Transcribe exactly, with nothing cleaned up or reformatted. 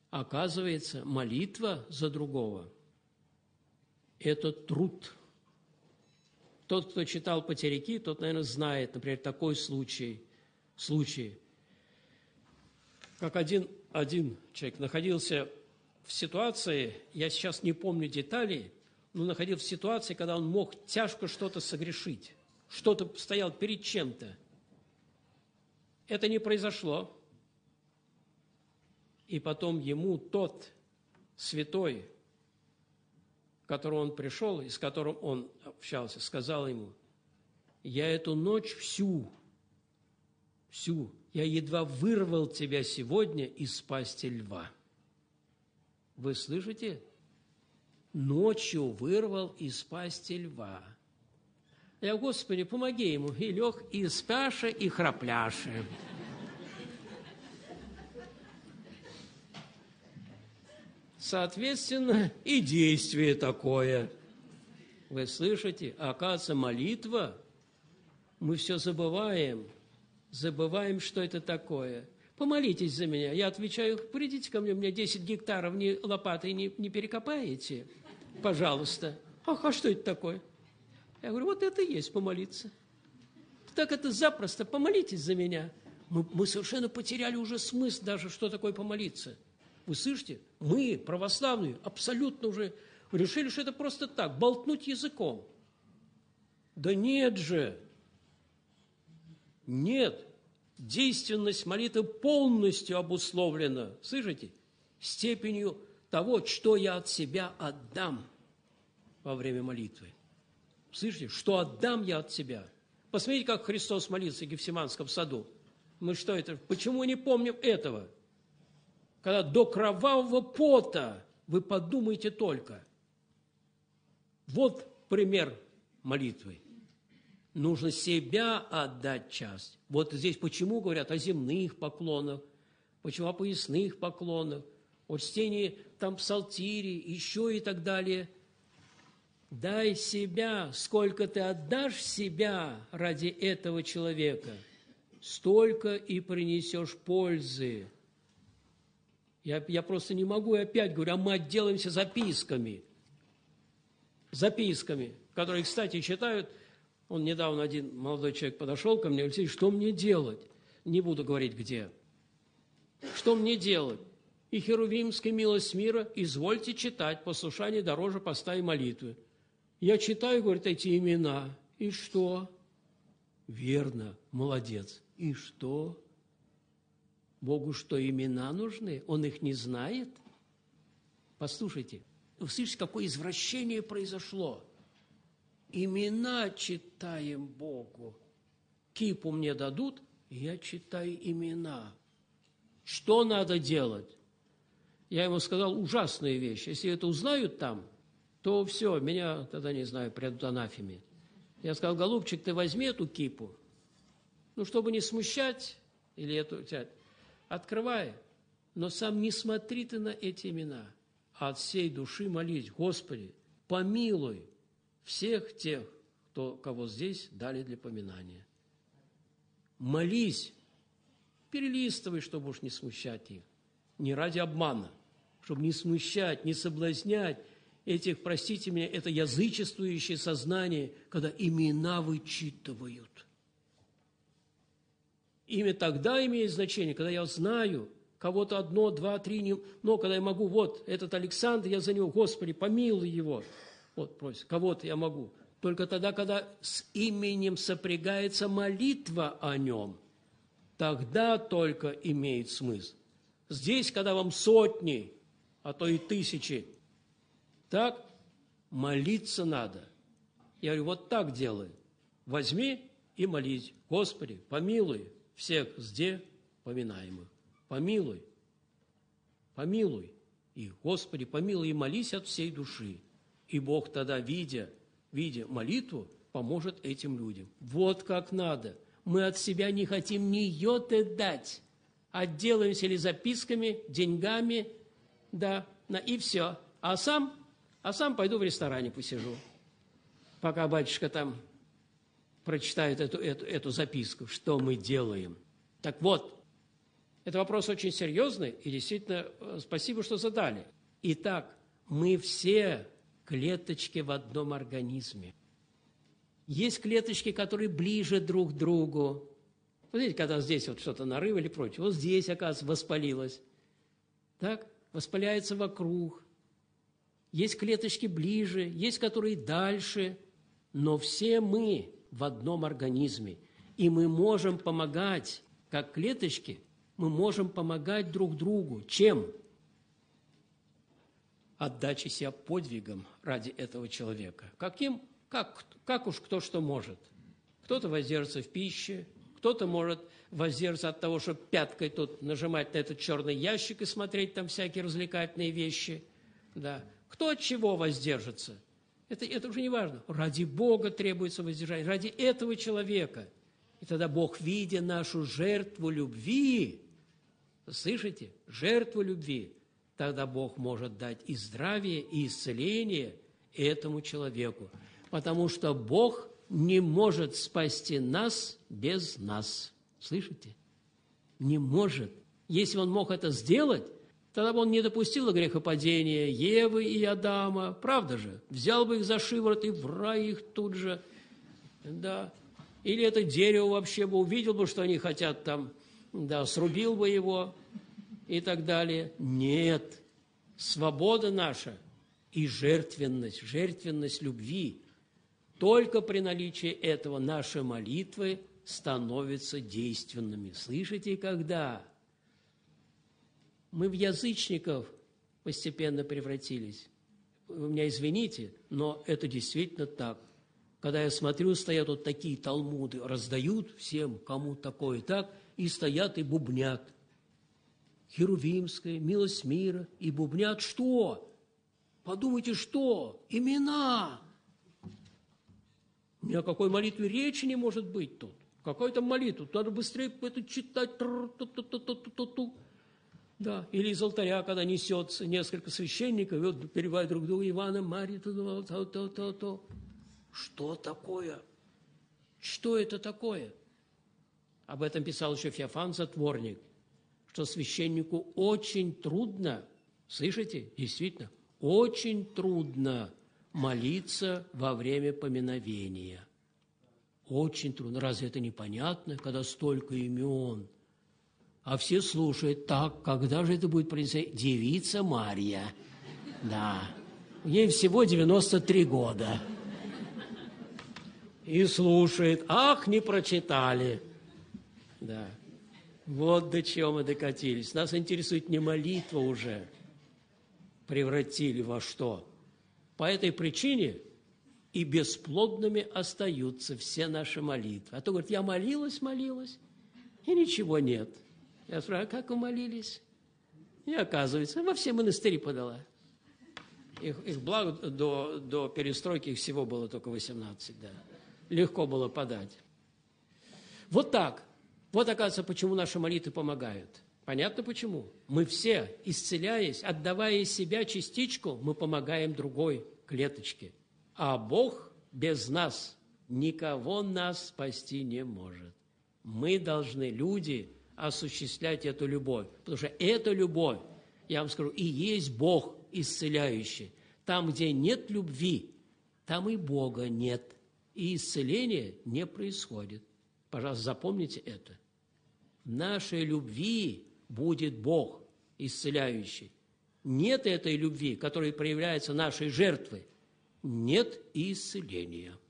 Оказывается, молитва за другого – это труд. Тот, кто читал потеряки, тот, наверное, знает, например, такой случай, случай, как один, один человек находился в ситуации, я сейчас не помню деталей, но находился в ситуации, когда он мог тяжко что-то согрешить, что-то стоял перед чем-то. Это не произошло. И потом ему тот святой, к которому он пришел и с которым он общался, сказал ему: я эту ночь всю, всю, я едва вырвал тебя сегодня из пасти льва. Вы слышите? Ночью вырвал из пасти льва. Я, Господи, помоги ему. И лег, и спяше, и храпляше. Соответственно, и действие такое. Вы слышите? А оказывается, молитва, мы все забываем. Забываем, что это такое. Помолитесь за меня. Я отвечаю: придите ко мне, у меня десять гектаров, ни лопатой не, не перекопаете? Пожалуйста. Ах, а что это такое? Я говорю: вот это и есть помолиться. Так это запросто. Помолитесь за меня. Мы, мы совершенно потеряли уже смысл даже, что такое помолиться. Вы слышите? Мы, православные, абсолютно уже решили, что это просто так, болтнуть языком. Да нет же. Нет. Действенность молитвы полностью обусловлена, слышите, степенью того, что я от себя отдам во время молитвы. Слышите, что отдам я от себя. Посмотрите, как Христос молился в Гефсиманском саду. Мы что это, почему не помним этого? Когда до кровавого пота, вы подумайте только. Вот пример молитвы. Нужно себя отдать часть. Вот здесь почему говорят о земных поклонах, почему о поясных поклонах, о чтении там псалтири, еще и так далее. Дай себя, сколько ты отдашь себя ради этого человека, столько и принесешь пользы. Я, я просто не могу, и опять говорю, а мы отделаемся записками. Записками, которые, кстати, читают. Он недавно, один молодой человек подошел ко мне: Алексей, что мне делать? Не буду говорить, где. Что мне делать? И херувимская милость мира, извольте читать, послушание дороже поста и молитвы. Я читаю, говорит, эти имена. И что? Верно, молодец. И что? Богу что, имена нужны? Он их не знает? Послушайте, вы слышите, какое извращение произошло? Имена читаем Богу. Кипу мне дадут, я читаю имена. Что надо делать? Я ему сказал ужасную вещь. Если это узнают там, то все, меня тогда, не знаю, придут анафеме. Я сказал: голубчик, ты возьми эту кипу, ну, чтобы не смущать, или эту взять, открывай, но сам не смотри ты на эти имена, а от всей души молись: Господи, помилуй всех тех, кто, кого здесь дали для поминания. Молись, перелистывай, чтобы уж не смущать их, не ради обмана, чтобы не смущать, не соблазнять этих, простите меня, это язычествующее сознание, когда имена вычитывают. Имя тогда имеет значение, когда я знаю кого-то одно, два, три, не... но когда я могу, вот, этот Александр, я за него, Господи, помилуй его. Вот, просит, кого-то я могу. Только тогда, когда с именем сопрягается молитва о нем, тогда только имеет смысл. Здесь, когда вам сотни, а то и тысячи, так молиться надо. Я говорю, вот так делай. Возьми и молись: Господи, помилуй всех зде поминаемых. Помилуй, помилуй. И, Господи, помилуй, и молись от всей души. И Бог тогда, видя, видя молитву, поможет этим людям. Вот как надо. Мы от себя не хотим ни йоты дать. Отделаемся ли записками, деньгами, да, на, и все. А сам, а сам пойду в ресторане посижу, пока батюшка там прочитает эту, эту, эту записку, что мы делаем. Так вот, Это вопрос очень серьезный, и действительно спасибо, что задали. Итак, мы все клеточки в одном организме. Есть клеточки, которые ближе друг к другу. Смотрите, когда здесь вот что-то нарыв или прочее, вот здесь, оказывается, воспалилось. Так, воспаляется вокруг. Есть клеточки ближе, есть которые дальше, но все мы в одном организме. И мы можем помогать, как клеточки, мы можем помогать друг другу. Чем? Отдачей себя подвигам ради этого человека. Каким? Как, как уж кто что может. Кто-то воздержится в пище, кто-то может воздержаться от того, чтобы пяткой тут нажимать на этот черный ящик и смотреть там всякие развлекательные вещи. Да. Кто от чего воздержится? Это, это уже не важно. Ради Бога требуется воздержание, ради этого человека. И тогда Бог, видя нашу жертву любви, слышите, жертву любви, тогда Бог может дать и здравие, и исцеление этому человеку. Потому что Бог не может спасти нас без нас. Слышите? Не может. Если Он мог это сделать, тогда бы Он не допустил грехопадения Евы и Адама. Правда же? Взял бы их за шиворот и в рай их тут же. Да. Или это дерево вообще бы увидел бы, что они хотят там, да, срубил бы его и так далее. Нет. Свобода наша и жертвенность, жертвенность любви. Только при наличии этого наши молитвы становятся действенными. Слышите, когда мы в язычников постепенно превратились? Вы меня извините, но это действительно так. Когда я смотрю, стоят вот такие талмуды, раздают всем, кому такое так, и стоят и бубнят. Херувимская, милость мира, и бубнят что? Подумайте, что? Имена. Ни о какой молитве речи не может быть тут. Какая там молитва? Надо быстрее это читать. Да. Или из алтаря, когда несется несколько священников, вот перебивают друг друга, Ивана, Мария, то, то, то, то, то. Что такое? Что это такое? Об этом писал еще Феофан Затворник, что священнику очень трудно, слышите, действительно, очень трудно молиться во время поминовения. Очень трудно. Разве это непонятно, когда столько имен? А все слушают, так, когда же это будет произойти? Девица Марья. Да. Ей всего девяносто три года. И слушает, ах, не прочитали. Да. Вот до чего мы докатились. Нас интересует не молитва уже. Превратили во что? По этой причине и бесплодными остаются все наши молитвы. А то говорит, я молилась, молилась, и ничего нет. Я спрашиваю, а как вы молились? И оказывается, во все монастыри подала. Их, их благо до, до перестройки их всего было только восемнадцать, да. Легко было подать. Вот так. Вот, оказывается, почему наши молитвы помогают. Понятно почему? Мы все, исцеляясь, отдавая из себя частичку, мы помогаем другой клеточке. А Бог без нас, никого нас спасти не может. Мы должны, люди, осуществлять эту любовь. Потому что эта любовь, я вам скажу, и есть Бог исцеляющий. Там, где нет любви, там и Бога нет. И исцеление не происходит. Пожалуйста, запомните это. В нашей любви будет Бог исцеляющий. Нет этой любви, которая проявляется нашей жертвой, нет и исцеления.